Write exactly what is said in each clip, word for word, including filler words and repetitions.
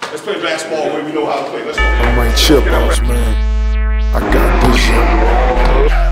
Let's play basketball where we know how to play. Let's go. I might chip boss, man. I got this.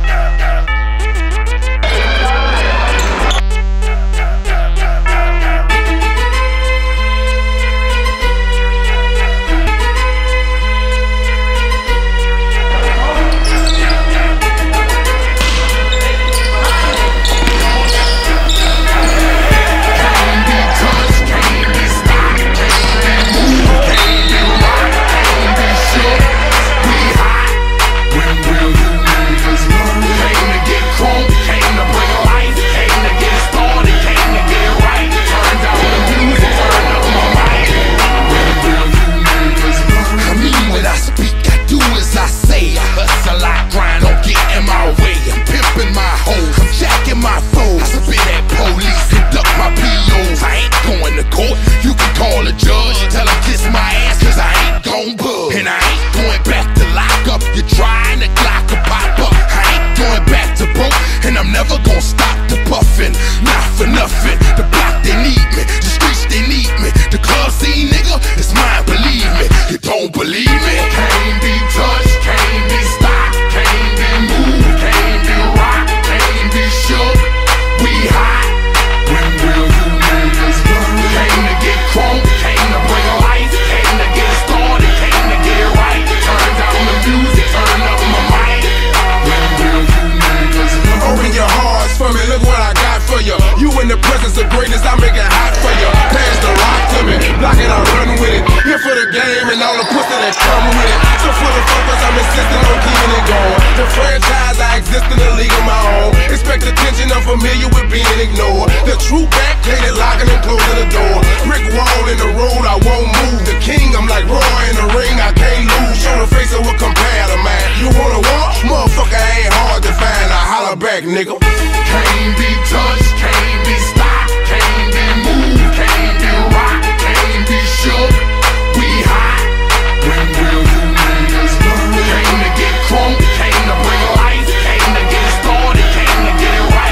Familiar with being ignored. The true back hated locking and closing the door. Brick wall in the road, I won't move. The king, I'm like Roy in the ring, I can't lose. Show the face of what compare to man. You wanna walk? Motherfucker ain't hard to find. I holler back, nigga. Can't be touched, can't be stopped, can't be moved, can't be rocked, can't be shook. We hot. When will you niggas learn? Came to get crunk, came to bring life, came to get started, came to get it right.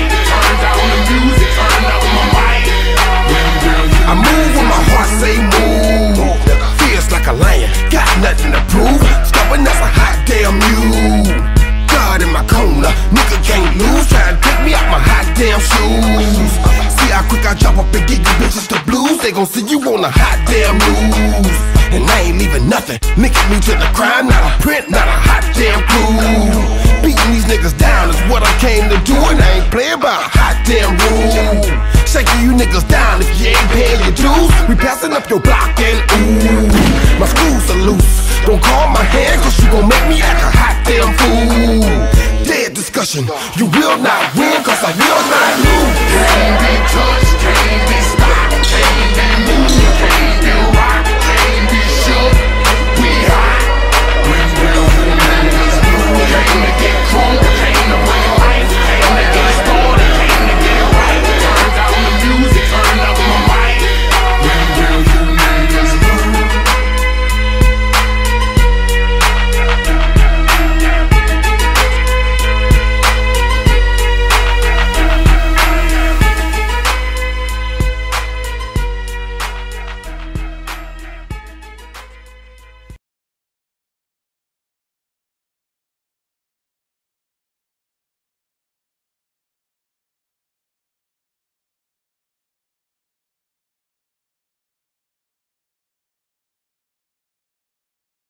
I move when my heart say move. Feels like a lion, got nothing to prove. Stubborn as a hot damn mule. God in my corner, nigga can't lose. Try to take me out my hot damn shoes. See how quick I jump up and get you bitches the blues. They gon' see you on a hot damn news. And I ain't leaving nothing. Linking me to the crime, not a print, not a hot damn clue. Beating these niggas down is what I came to do, and I ain't playing by a hot damn rule. Shaking you niggas down if you ain't paying your dues. We passing up your block and ooh, my screws are loose. Don't call my hand cause you gon' make me act a hot damn fool. Dead discussion, you will not win cause I will not lose.